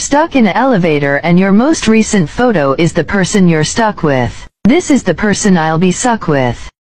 stuck in an elevator and your most recent photo is the person you're stuck with. This is the person I'll be stuck with.